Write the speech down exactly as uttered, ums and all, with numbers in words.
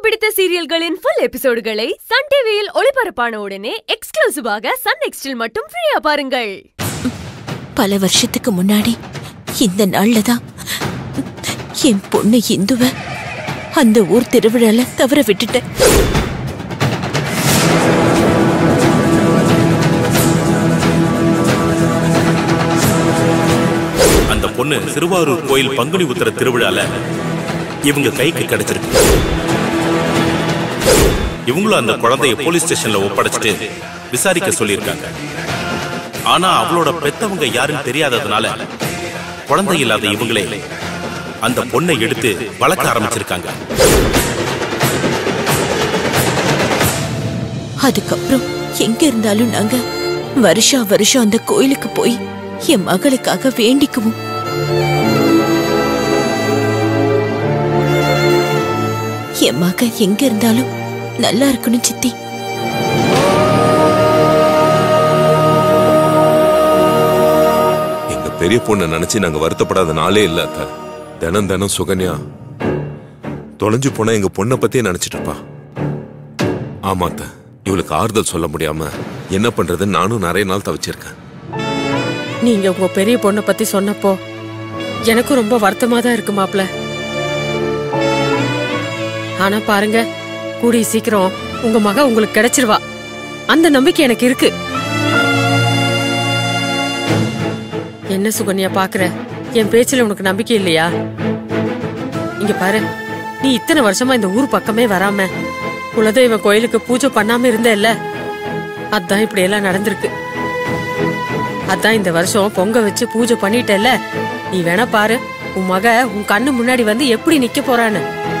பிடித்த சீரியல்களின் full எபிசோடுகளை Sun டிவியில் ஒளிபரப்பான உடனே எக்ஸ்க்ளூசிவாக சன் நெக்ஸ்டில் மட்டும் ஃப்ரீயா பாருங்கள். பல வருஷத்துக்கு முன்னாடி இந்த நாள்ல தான் என் பொண்ணு இந்துவ அந்த ஊர் திருவிழால தவற விட்டுட்டேன். அந்த பொண்ணு திருவாரூர் கோயில் பங்குனி உத்திர திருவிழால இவங்க கைக்கு கிடைச்சிருக்கு. இவங்களும் அந்த குழந்தைய போலீஸ் ஸ்டேஷன்ல ஒப்படைச்சிட்டு விசாரிக்க சொல்லியிருக்காங்க. ஆனா அவளோட பெத்தவங்க யாருன்னு தெரியாததுனால குழந்தை இல்லாத இவங்களே அந்த பொண்ணை எடுத்து வளர்க்க ஆரம்பிச்சிருக்காங்க. அதுக்கப்புறம் எங்க இருந்தாலும் நாங்க வருஷா வருஷம் அந்த கோயிலுக்கு போய் என் மகளுக்காக வேண்டிக்குவோம். என் மக எங்க இருந்தாலும் நல்லா இருக்கணும் சித்தி. எங்க பெரிய பொண்ணை நினைச்சு நாங்க வருத்தப்படாத நாளே இல்ல அத்த. தினம் தினம் சுகன்யா தொலைஞ்சு போனா எங்க பொண்ணை பத்தியே நினைச்சிட்டு இருப்பா. ஆமா அத்த, இவளுக்கு ஆறுதல் சொல்ல முடியாம என்ன பண்றதுன்னு நானும் நிறைய நாள் தவிச்சிருக்கேன். நீங்க உங்க பெரிய பொண்ணை பத்தி சொன்னப்போ எனக்கும் ரொம்ப வருத்தமா தான் இருக்கு மாப்ள. ஆனா பாருங்க, கூடிய சீக்கிரம் உங்க மக உங்களுக்கு கிடைச்சிருவா. அந்த நம்பிக்கை எனக்கு இருக்கு. என்ன சுகன்யா பாக்குற, என் பேச்சுல உனக்கு நம்பிக்கை இல்லையா? இங்க பாரு, நீ இத்தனை வருஷமா இந்த ஊர் பக்கமே வராம குலதெய்வ கோயிலுக்கு பூஜை பண்ணாம இருந்த இல்ல, அதான் இப்படி எல்லாம் நடந்திருக்கு. அதான் இந்த வருஷம் பொங்க வச்சு பூஜை பண்ணிட்டல்ல, நீ வேணா பாரு உன் மக உன் கண்ணு முன்னாடி வந்து எப்படி நிக்க போறான்னு.